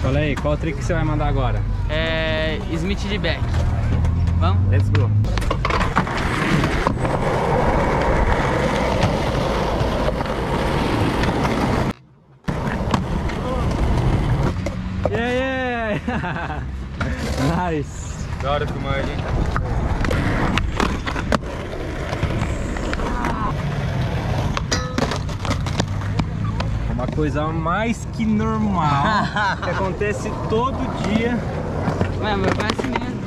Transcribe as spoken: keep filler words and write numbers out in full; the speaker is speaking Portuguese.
Fala aí, qual trick que você vai mandar agora? É... Smith de back. Vamos? Let's go. Yeah, yeah! Nice! Da hora filmar ele, hein? Uma coisa mais que normal, que acontece todo dia. Ué, mas vai assim mesmo.